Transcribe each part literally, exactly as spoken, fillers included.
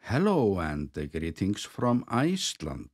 Hello and uh, greetings from Iceland.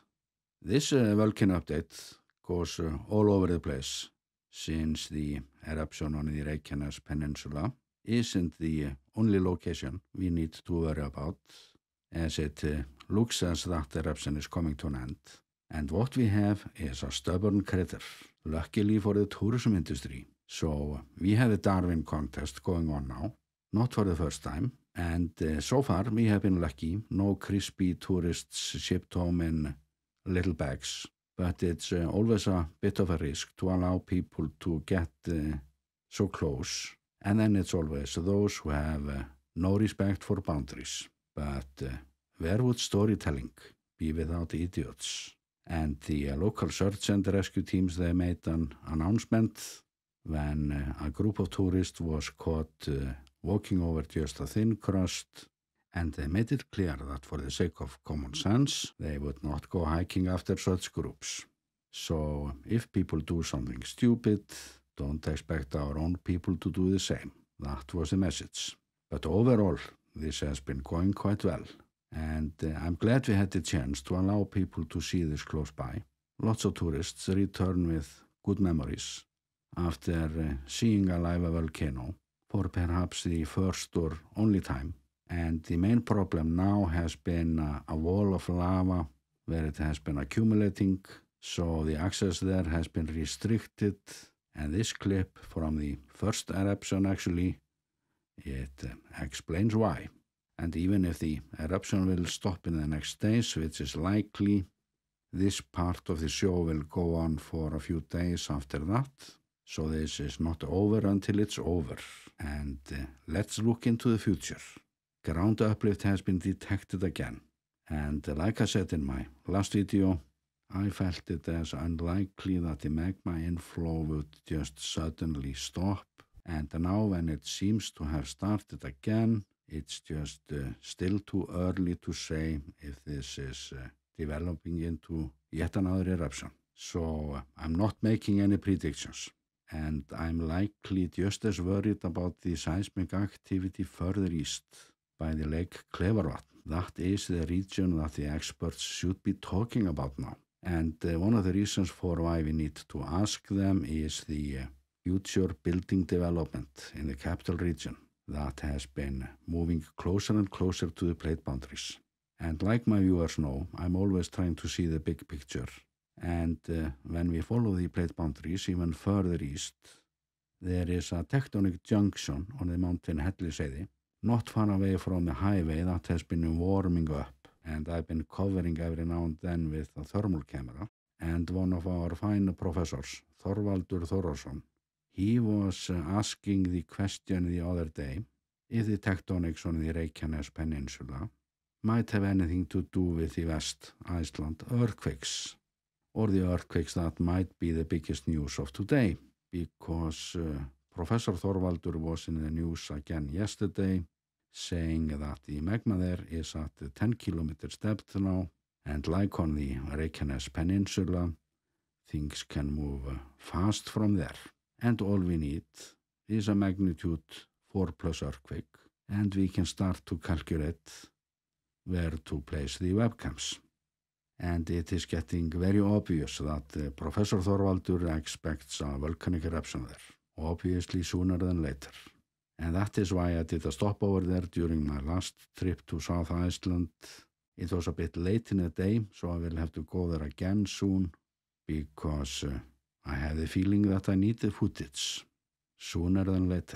This uh, volcano update goes uh, all over the place since the eruption on the Reykjanes peninsula isn't the uh, only location we need to worry about, as it uh, looks as that eruption is coming to an end. And what we have is a stubborn crater, luckily for the tourism industry. So we have a Darwin contest going on now, not for the first time. And uh, so far we have been lucky, no crispy tourists shipped home in little bags. But it's uh, always a bit of a risk to allow people to get uh, so close. And then it's always those who have uh, no respect for boundaries. But uh, where would storytelling be without idiots? And the uh, local search and rescue teams, they made an announcement when uh, a group of tourists was caught uh, walking over just a thin crust, and they made it clear that for the sake of common sense, they would not go hiking after such groups. So if people do something stupid, don't expect our own people to do the same. That was the message. But overall, this has been going quite well. And uh, I'm glad we had the chance to allow people to see this close by. Lots of tourists return with good memories after uh, seeing a live volcano for perhaps the first or only time. And the main problem now has been uh, a wall of lava where it has been accumulating, so the access there has been restricted. And this clip from the first eruption actually, it uh, explains why. And even if the eruption will stop in the next days, which is likely, this part of the show will go on for a few days after that. So this is not over until it's over. And uh, let's look into the future. Ground uplift has been detected again. And uh, like I said in my last video, I felt it as unlikely that the magma inflow would just suddenly stop. And now when it seems to have started again, it's just uh, still too early to say if this is uh, developing into yet another eruption. So uh, I'm not making any predictions. And I'm likely just as worried about the seismic activity further east by the Lake Klefarvatn. That is the region that the experts should be talking about now. And uh, one of the reasons for why we need to ask them is the uh, future building development in the capital region that has been moving closer and closer to the plate boundaries. And like my viewers know, I'm always trying to see the big picture. And uh, when we follow the plate boundaries even further east, there is a tectonic junction on the mountain Helliseiði, not far away from the highway that has been warming up. And I've been covering every now and then with a thermal camera. And one of our fine professors, Þorvaldur Þórðarson, he was uh, asking the question the other day if the tectonics on the Reykjanes peninsula might have anything to do with the West Iceland earthquakes, or the earthquakes that might be the biggest news of today, because uh, Professor Þorvaldur was in the news again yesterday, saying that the magma there is at ten kilometers depth now, and like on the Reykjanes peninsula, things can move uh, fast from there. And all we need is a magnitude four plus earthquake, and we can start to calculate where to place the webcams. And it is getting very obvious that uh, Professor Þorvaldur expects a volcanic eruption there, obviously sooner than later. And that is why I did a stopover there during my last trip to South Iceland. It was a bit late in the day, so I will have to go there again soon, because uh, I have the feeling that I need the footage sooner than later,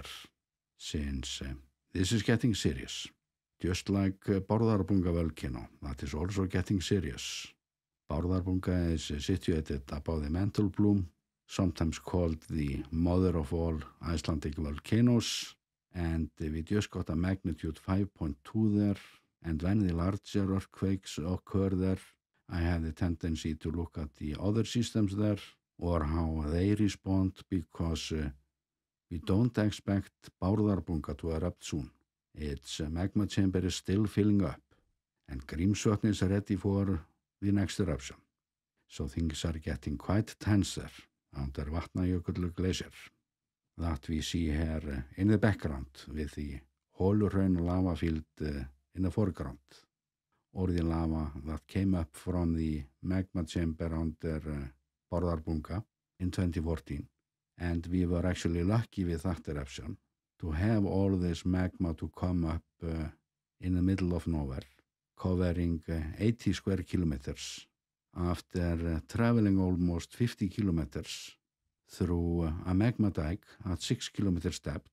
since uh, this is getting serious. Just like uh, Bárðarbunga volcano, that is also getting serious. Bárðarbunga is uh, situated above the mantle plume, sometimes called the mother of all Icelandic volcanoes, and uh, we just got a magnitude five point two there, and when the larger earthquakes occur there, I have the tendency to look at the other systems there, or how they respond, because uh, we don't expect Bárðarbunga to erupt soon. Its uh, magma chamber is still filling up, and Grímsvötn is ready for the next eruption. So things are getting quite tense there under Vatnajökull glacier that we see here uh, in the background with the Holuhraun lava field uh, in the foreground, or the lava that came up from the magma chamber under uh, Bárðarbunga in twenty fourteen. And we were actually lucky with that eruption to have all this magma to come up uh, in the middle of nowhere, covering uh, eighty square kilometers after uh, traveling almost fifty kilometers through uh, a magma dike at six kilometers depth.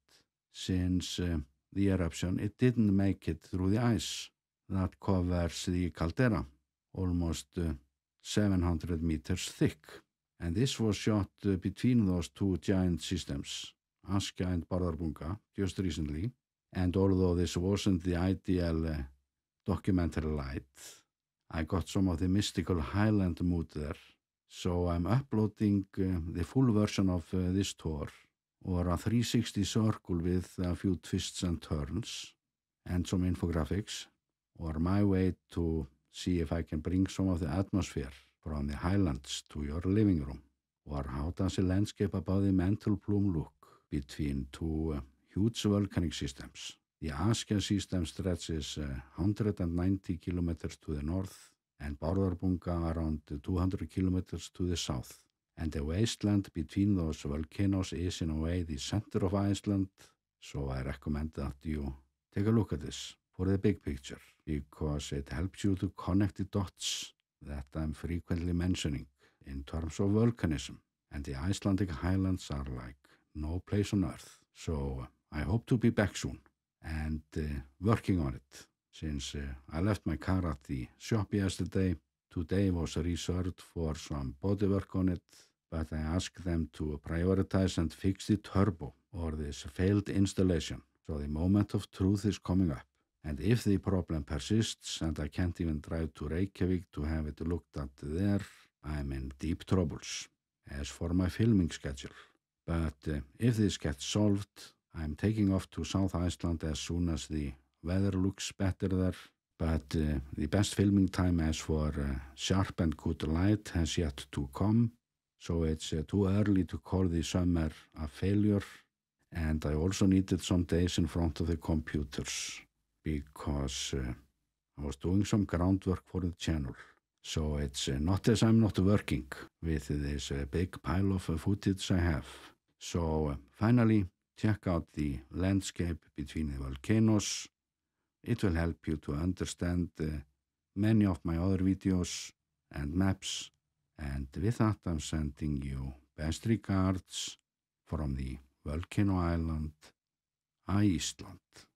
Since uh, the eruption, it didn't make it through the ice that covers the caldera, almost uh, seven hundred meters thick. And this was shot uh, between those two giant systems, Askja and Bárðarbunga, just recently. And although this wasn't the ideal uh, documentary light, I got some of the mystical highland mood there. So I'm uploading uh, the full version of uh, this tour, or a three sixty circle with a few twists and turns, and some infographics, or my way to see if I can bring some of the atmosphere from the highlands to your living room, or how does the landscape above the mantle plume look between two uh, huge volcanic systems. The Askja system stretches uh, one hundred ninety kilometers to the north, and Bárðarbunga around two hundred kilometers to the south. And the wasteland between those volcanoes is in a way the center of Iceland, so I recommend that you take a look at this for the big picture, because it helps you to connect the dots that I'm frequently mentioning in terms of volcanism. And the Icelandic highlands are like no place on earth. So I hope to be back soon and uh, working on it. Since uh, I left my car at the shop yesterday, today was reserved for some body work on it, but I asked them to prioritize and fix the turbo, or this failed installation. So the moment of truth is coming up. And if the problem persists and I can't even drive to Reykjavík to have it looked at there, I'm in deep troubles as for my filming schedule. But uh, if this gets solved, I'm taking off to South Iceland as soon as the weather looks better there. But uh, the best filming time as for uh, sharp and good light has yet to come. So it's uh, too early to call the summer a failure. And I also needed some days in front of the computers, because uh, I was doing some groundwork for the channel. So it's uh, not as I'm not working with this uh, big pile of uh, footage I have. So uh, finally, check out the landscape between the volcanoes. It will help you to understand uh, many of my other videos and maps. And with that, I'm sending you best regards from the volcano island, Iceland.